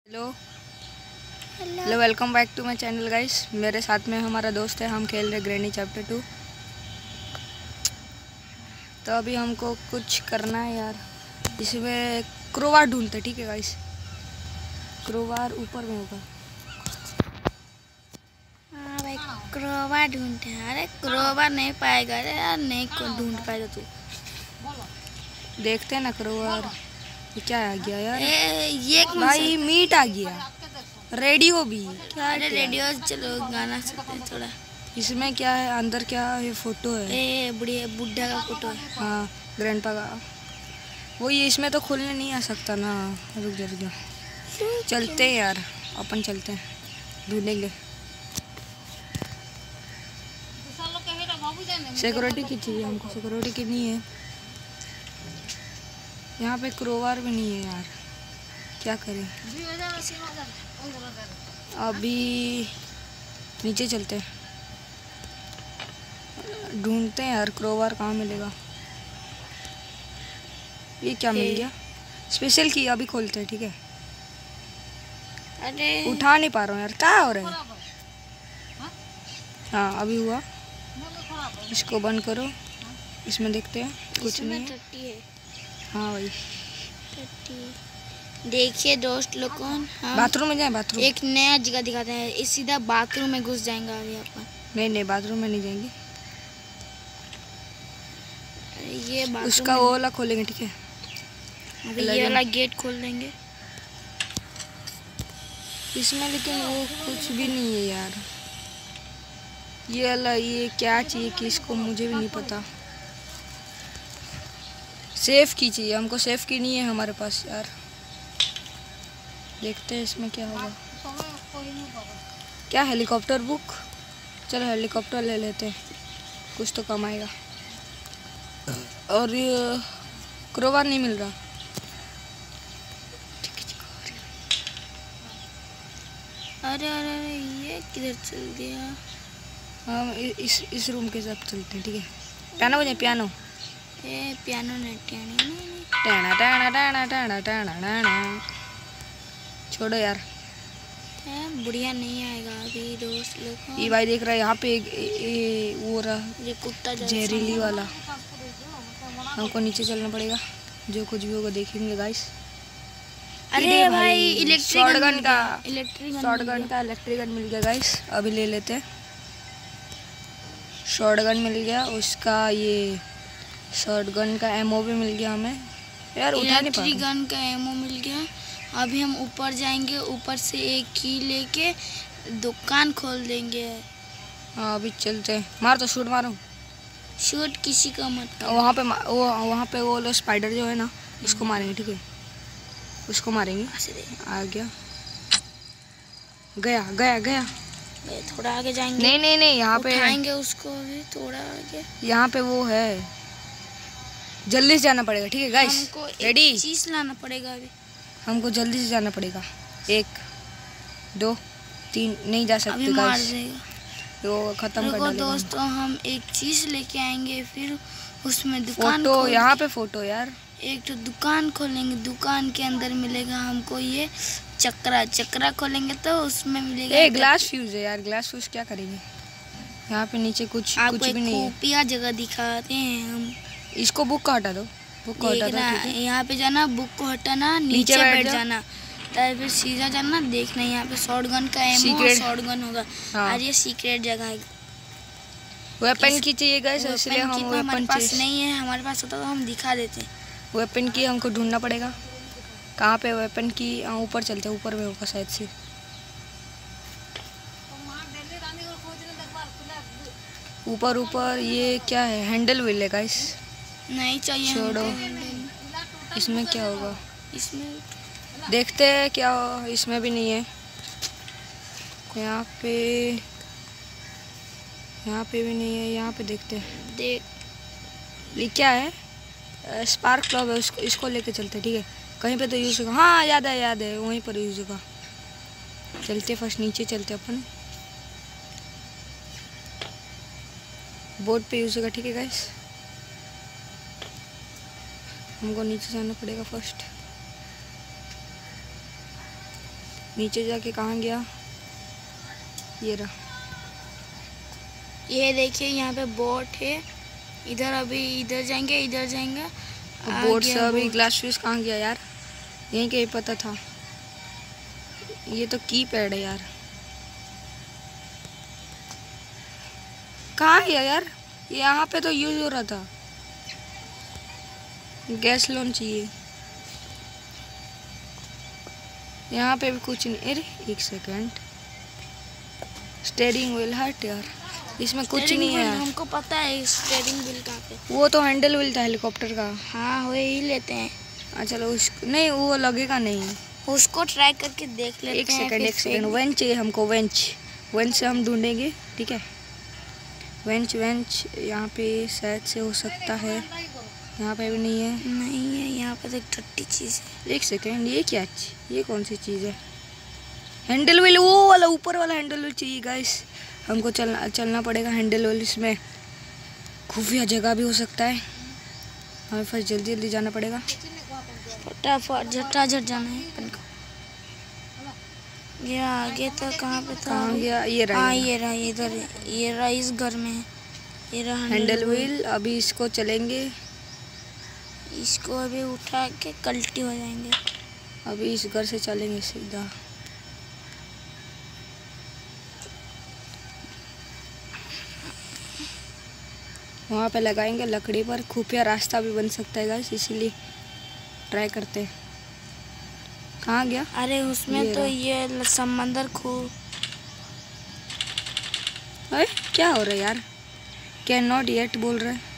Hello hello welcome back to my channel guys. मेरे साथ में हमारा दोस्त है, हम खेल रहे ग्रैनी चैप्टर 2। तो अभी हमको कुछ करना है यार, इसमें क्रोवार ढूंढते। ठीक है गाइस, क्रोवार ऊपर में होगा। हाँ भाई, क्रोवार ढूंढते हैं। अरे क्रोवार नहीं पाएगा। अरे यार नहीं को ढूंढ पाएगा तू। देखते हैं ना क्रोवार। ये क्या आ गया यार? ये भाई मीट आ गया। रेडियो भी क्या? अरे रेडियो चलो गाना सुनते हैं थोड़ा। इसमें क्या है? अंदर क्या है? ये फोटो है। बुढ़िया बुढ़ा का फोटो है। हाँ, ग्रैंडपा का। वो ये इसमें तो खुलने नहीं आ सकता ना। रुक जा, चलते हैं यार, अपन चलते हैं, ढूंढेंगे। सिक्योरिटी की चाहिए हमको, सिक्योरिटी की नहीं है। यहाँ पे क्रोवार भी नहीं है यार, क्या करें? अभी नीचे चलते हैं, ढूंढते हैं यार क्रोवार कहाँ मिलेगा। ये क्या मिल गया? स्पेशल की। अभी खोलते हैं, ठीक है। अरे उठा नहीं पा रहा हूँ यार, क्या हो रहा है? हाँ अभी हुआ। इसको बंद करो, इसमें देखते हैं कुछ नहीं है। हाँ भाई, देखिए दोस्त लोग कौन बाथरूम में जाए। बाथरूम एक नया जगह दिखाते हैं। इस सीधा बाथरूम में घुस जाएंगे अभी अपन। नहीं, बाथरूम में नहीं जाएंगे। ये उसका वो वाला खोलेंगे, ठीक है। ये वाला गेट खोल देंगे इसमें, लेकिन वो कुछ भी नहीं है यार। ये वाला, ये क्या चाहिए कि इसको, मुझे भी नहीं पता। सेफ की चाहिए हमको, सेफ की नहीं है हमारे पास यार। देखते हैं इसमें क्या होगा। क्या हेलीकॉप्टर बुक? चलो हेलीकॉप्टर ले लेते हैं, कुछ तो कम आएगा। और ये क्रोवार नहीं मिल रहा। अरे अरे अरे ये किधर चल दिया? हम इस रूम के साथ चलते हैं, ठीक है। पियानो बजाए, पियानो। पियानो नहीं, टाना टाना टाना टाना टाना टाना। छोड़ो यार, बुढ़िया नहीं आएगा अभी दोस्त लोग। ये भाई देख रहा है यहाँ पे वो रहा, ये कुत्ता जहरीली वाला। हमको नीचे चलना पड़ेगा, जो कुछ भी होगा देखेंगे गाइस। अरे भाई इलेक्ट्रिक शॉटगन का इलेक्ट्रिक गन मिल गया गाइस। अभी ले लेते हैं। शॉटगन मिल गया, उसका ये शॉटगन का एमओ भी मिल गया हमें यार। उठा नहीं पा रहा। इलेक्ट्रिक गन का एमओ मिल गया। अभी हम ऊपर जाएंगे, ऊपर से एक की लेके दुकान खोल देंगे। हाँ अभी चलते हैं। मार तो, शूट मारो। शूट किसी का मत। वहाँ पे वो स्पाइडर जो है ना, उसको मारेंगे, ठीक है। उसको मारेंगे। आ गया, गया गया गया। थोड़ा आगे जाएंगे। नहीं, यहाँ पे उठाएंगे उसको। अभी थोड़ा आगे, यहाँ पे वो है, जल्दी से जाना पड़ेगा, ठीक है गाइस। रेडी? चीज लाना पड़ेगा अभी हमको जल्दी से जाना पड़ेगा। 1 2 3 नहीं जा सकते गाइस, तो खत्म कर डालेगा दोस्तों। हम एक चीज लेके आएंगे, फिर उसमें दुकान फोटो। यहाँ पे फोटो यार। एक तो दुकान खोलेंगे, दुकान के अंदर मिलेगा हमको ये चक्रा खोलेंगे तो उसमें मिलेगा। ग्लास फ्यूज है यार, ग्लास फ्यूज क्या करेंगे? यहाँ पे नीचे कुछ भी नहीं है। खुफिया जगह दिखाते हैं हम। इसको बुक का हटा दो, बुक को हटा दो। यहाँ पे जाना, बुक को हटाना, नीचे बैठ जाना, फिर सीधा जाना। देखना यहाँ पे शॉटगन का एमओ, शॉटगन होगा। और ये सीक्रेट जगह है। वेपन की चाहिए गाइस, इसलिए हम वेपन हमारे पास नहीं है। हमारे पास होता तो हम दिखा देते। वेपन की हमको ढूंढना पड़ेगा। कहाँ पे वेपन की? ऊपर चलते, ऊपर में होगा शायद से। ऊपर ये क्या है? हैंडल व्हील है गाइस। नहीं चाहिए, छोड़ो। इसमें क्या होगा? इसमें देखते हैं क्या। इसमें भी नहीं है। यहाँ पे भी नहीं है। यहाँ पे देखते हैं। ये क्या है? स्पार्क क्लॉब है, इसको लेके चलते, ठीक है। कहीं पे तो यूज होगा। हाँ याद है, वहीं पर यूज होगा। चलते फर्स्ट नीचे चलते अपन, बोर्ड पे यूज होगा, ठीक है गाइस। हमको नीचे जाना पड़ेगा फर्स्ट। नीचे जाके कहाँ गया? ये रहा। ये देखिए यहाँ पे बोट है। इधर अभी इधर जाएंगे, इधर जाएंगे। बोट से अभी ग्लास फिश कहाँ गया यार? यहीं कहीं पता था। ये तो की पैड है यार। कहाँ गया यार? यहाँ पे तो यूज हो रहा था। गैस लोन चाहिए। यहाँ पे भी कुछ नहीं। अरे एक सेकंड, स्टीयरिंग व्हील हट यार, इसमें कुछ नहीं है यार। हमको पता है स्टीयरिंग व्हील कहाँ पे। वो तो हैंडल व्हील था हेलीकॉप्टर का। हाँ वो ही लेते हैं। चलो उसको नहीं, वो लगेगा नहीं, उसको ट्राई करके देख लेते हैं। एक सेकंड वेंच चाहिए हमको। वेंच से हम ढूंढेंगे, ठीक है। वेंच यहाँ पे शायद से हो सकता है। यहाँ पे भी नहीं है यहाँ पे तो एक ठट्टी चीज़ है। एक सेकंड, ये क्या ये कौन सी चीज़ है? हैंडल व्हील, वो वाला ऊपर वाला हैंडल व्हील चाहिए गाइस। हमको चलना पड़ेगा हैंडल व्हील। इसमें खुफिया जगह भी हो सकता है। हमें फर्स्ट जल्दी जाना पड़ेगा। फटाफट झट जाना है अपन को। ये आगे तो कहाँ पे था? कहाँ गया? ये रहा। हाँ ये रहा, इधर ये रहा, इस घर में है। ये रहा हैंडल व्हील। अभी इसको चलेंगे, इसको अभी उठा के कल्टी हो जाएंगे। अभी इस घर से चलेंगे सीधा। वहाँ पे लगाएंगे लकड़ी पर। खुफिया रास्ता भी बन सकता है गाइस, इसीलिए ट्राई करते हैं। कहाँ गया? अरे उसमें तो ये समंदर क्या हो रहा है यार? कैन नॉट येट बोल रहे हैं।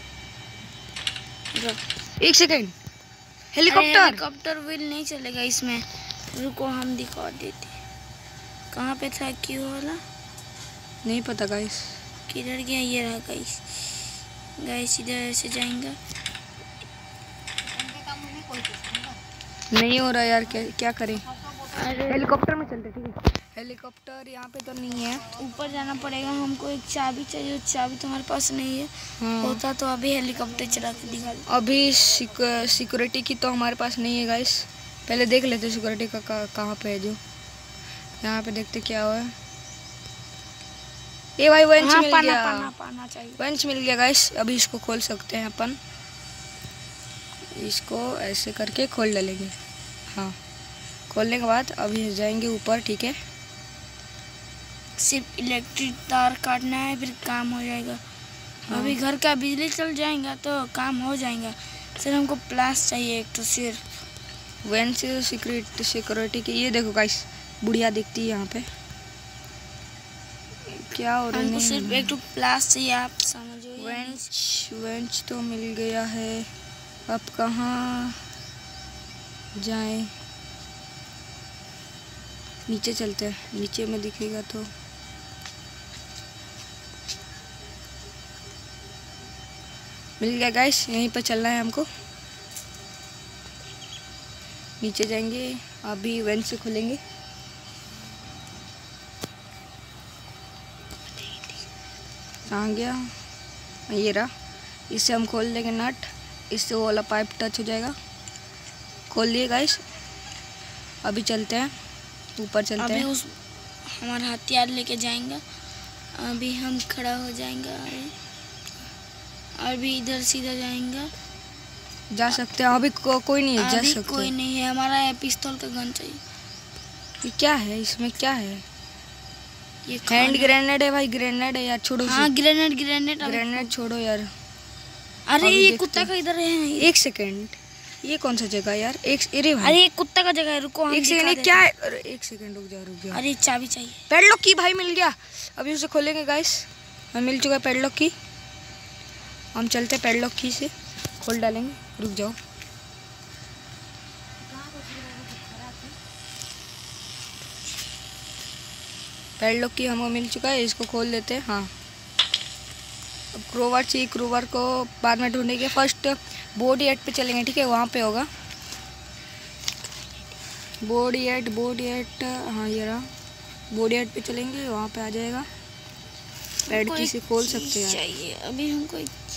एक सेकेंड, हेलीकॉप्टर व्हील नहीं चलेगा इसमें। रुको हम दिखा देते। कहाँ पे था क्यों वाला? नहीं पता गाइस, किधर गया? ये रहा गाइस। इधर ऐसे जाएंगे। नहीं हो रहा यार, क्या करें? हेलीकॉप्टर में चलते, ठीक है। हेलीकॉप्टर यहाँ पे तो नहीं है, ऊपर जाना पड़ेगा। हमको एक चाबी चाहिए, चाबी तो हमारे पास नहीं है। हाँ। होता तो अभी हेलीकॉप्टर चला के दिखा दे। अभी सिक्योरिटी की तो हमारे पास नहीं है गाइस। पहले देख लेते सिक्योरिटी का कहाँ पे है। जो यहाँ पे देखते क्या हुआ है। ये भाई वेंच मिल गया। पाना चाहिए। वेंच मिल गया गाइस। अभी इसको खोल सकते हैं अपन। इसको ऐसे करके खोल डालेंगे। हाँ, खोलने के बाद अभी जाएंगे ऊपर, ठीक है। सिर्फ इलेक्ट्रिक तार काटना है, फिर काम हो जाएगा। हाँ। अभी घर का बिजली चल जाएगा तो काम हो जाएगा। सिर्फ हमको प्लास चाहिए एक, तो सिर्फ वेंच सिक्योरिटी की। ये देखो गाइस, बुढ़िया दिखती है यहाँ पे। क्या हो रहा है? हमको सिर्फ एक तो प्लास चाहिए, आप समझो। वेंच तो मिल गया है। अब कहाँ जाएं? नीचे चलते हैं, नीचे में दिखेगा तो। मिल गया गाइस, यहीं पर चलना है हमको। नीचे जाएंगे, अभी वेंच से खोलेंगे। कहाँ गया? ये रहा। इससे हम खोल देंगे नट, इससे वो वाला पाइप टच हो जाएगा। खोल लिए गाइस। अभी चलते हैं ऊपर, चलते हैं। उस हमारा हथियार लेके जाएंगे। अभी हम खड़ा हो जाएंगे। अभी इधर सीधा जाएंगे। जा सकते हैं अभी। कोई नहीं है, जा सकते। कोई नहीं है। हमारा पिस्तौल का गन चाहिए। ये क्या है? इसमें क्या है? ये हैंड ग्रेनेड है भाई। ग्रेनेड है यार, छोड़ो। हाँ ग्रेनेड छोड़ो यार। अरे ये कुत्ता का इधर है। एक सेकंड, ये कौन सा जगह यार? अरे भाई, अरे ये कुत्ता का जगह है। रुको हम एक सेकंड, क्या है? अरे एक सेकंड, रुक जाओ। अरे चाबी चाहिए। पैडलॉक की भाई मिल गया। अभी उसे खोलेंगे गाइस। हमें मिल चुका है पैडलॉक की। हम चलते पैडलॉक की से खोल डालेंगे। रुक जाओ। पैडलॉक की हमें मिल चुका है, इसको खोल देते हैं। हाँ, अब क्रोवर चाहिए। क्रोवर को बाद में ढूंढेंगे। फर्स्ट बॉडी एट पे चलेंगे, ठीक है। वहाँ पे होगा बॉडी एट। हाँ ये रहा। बॉडी एट पे चलेंगे, वहाँ पे आ जाएगा। पैड की से खोल सकते हैं चाहिए। अभी हमको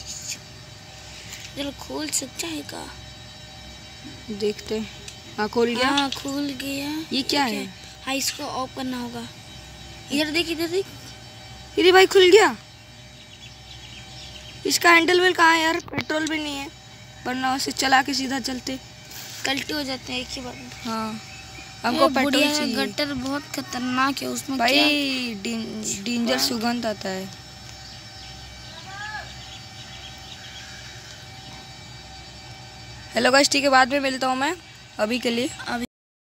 चलो खोल सकता है का? देखते हैं। हाँ खोल गया। हाँ खुल गया। ये क्या है? हाँ इसको ऑफ करना होगा। इधर देख इधर देख। अरे भाई खुल गया। इसका हैंडल वेल कहाँ है यार? पेट्रोल भी नहीं है, वरना उसे चला के सीधा चलते। कल्टी हो जाते हैं एक ही बार में। हाँ हमको पेट्रोल चाहिए। गटर बहुत खतरनाक है, उसमें भाई डेंजर सुगंध आता है। हेलो गाइस, ठीक है बाद में मिलता हूँ मैं, अभी के लिए